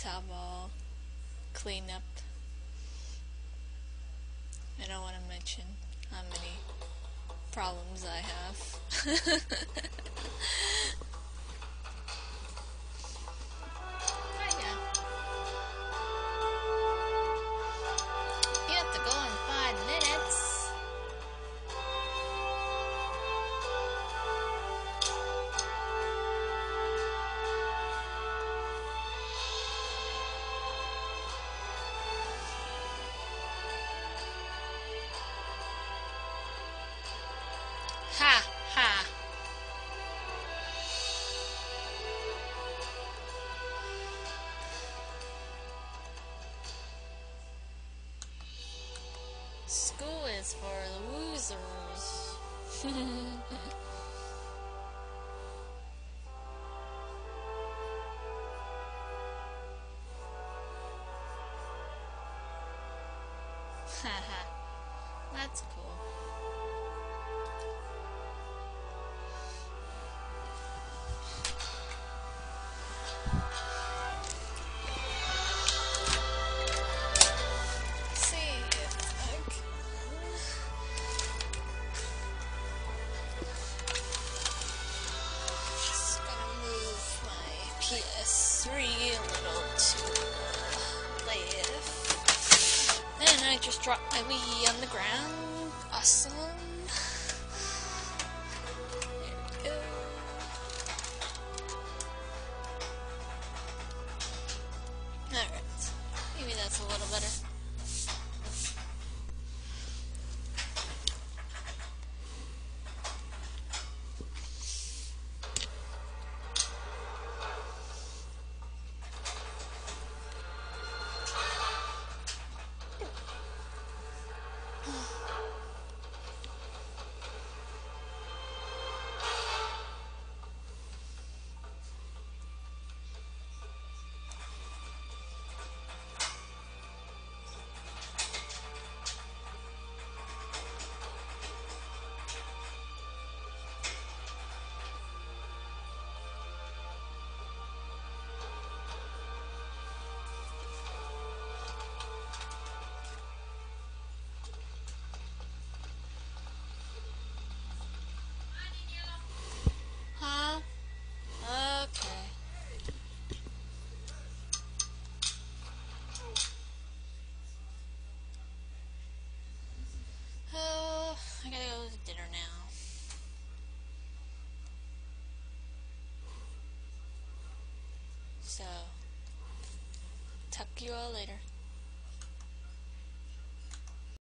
towel cleanup. I don't want to mention how many problems I have. Hiya. You have to go in 5 minutes. Ha ha. School is for losers. Haha. That's cool. See if I can. Just gonna move my PS3 a little to the left. And I just dropped my Wii on the ground. Awesome. There we go. Alright. Maybe that's a little better. Huh? Okay. Oh, I gotta go to dinner now. So, talk to you all later.